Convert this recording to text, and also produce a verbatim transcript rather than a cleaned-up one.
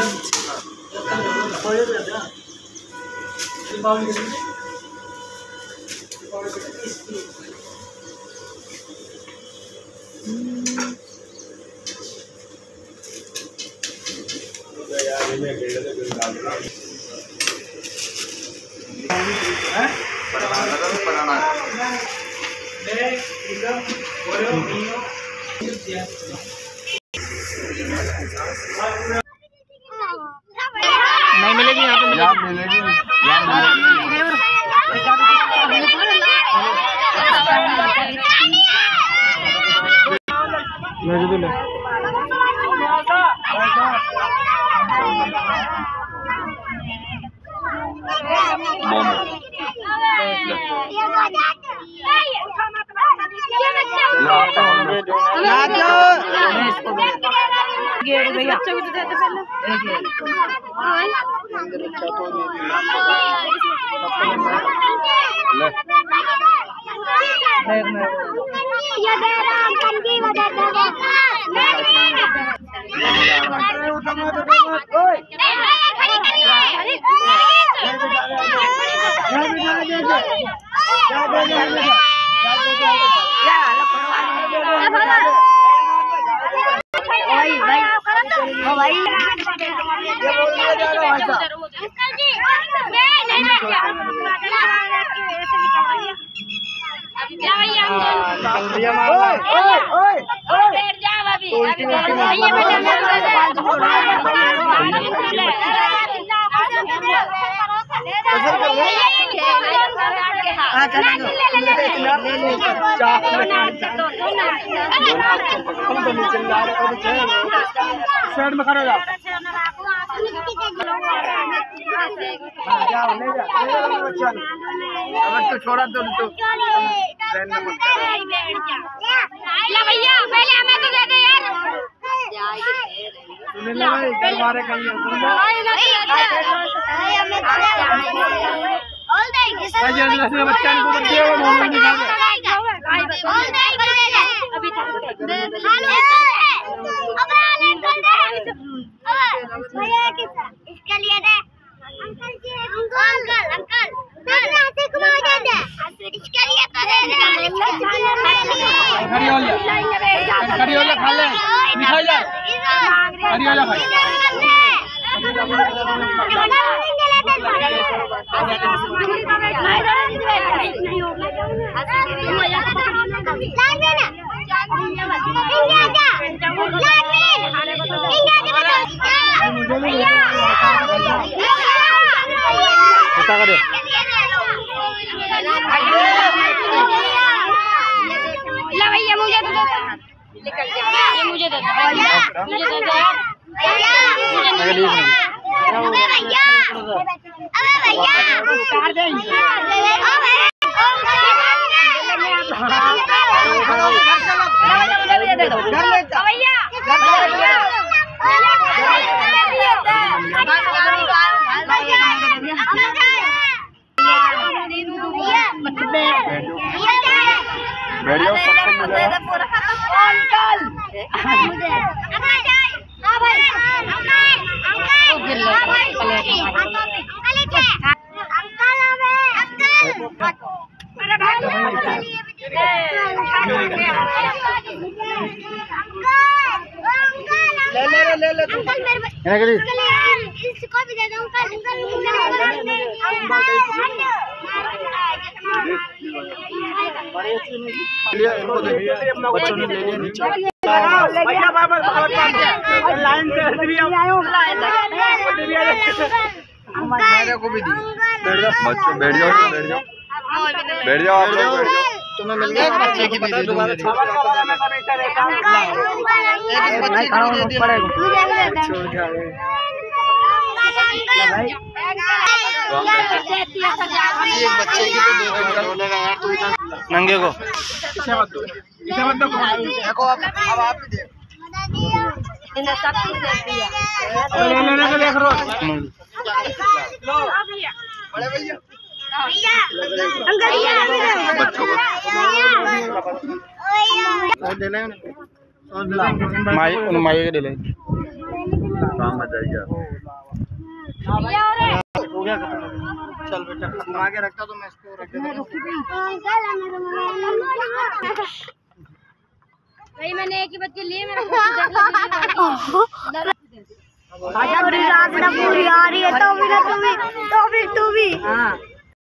नहीं मिलेगी यहाँ पे, यहाँ मिलेगी, यहाँ मिलेगी। बच्चों को तो देते पहले साइड में खड़ा जाओ। तो छोड़ा तो तो भैया पहले हमें तो दे दे यार। हमारे इसके लिए दे अंकल जी, अंकल अंकल ऐसे घुमा दे, इसके लिए तो दे दे। कड़ी वाला खा ले, मिठाई जा कड़ी वाला भाई पता करे ला भैया मुझे दे दो, निकल जा ये मुझे दे दो, मुझे दे दो यार। अबे भैया अबे भैया उतार दे दे दो भैया वीडियो सबको मिलेगा। ले ले ले ले अंकल इसको भी दे दो बच्चों ने ले लिया नीचे लाइन से मेरे को भी दी। बैठ जाओ बच्चों, बैठ जाओ बैठ जाओ बैठ जाओ आप लोग बैठ जाओ। तुम्हें मिल गया बच्चे की दीदी दोबारा छोड़ के एक बच्चे की तो दो घंटा बोलेगा यार तू इधर नंगे को इसे मत दो, इसे मत दो देखो अब अब आप ही दे इन्हें सब कुछ दे दिया। ले लेने को देख रो लो भैया बड़े भैया भैया अंकल भैया बच्चों को दे ले माई माई के दे ले। काम मत जाइए हो गया खत्म। चल बेटा घुमा के रखता तो मैं इसको रख देता। भाई मैंने एक ही बच्चे लिए मेरा पूरी पूरी आ रही है तो भी ना तू भी तो फिर तू भी हाँ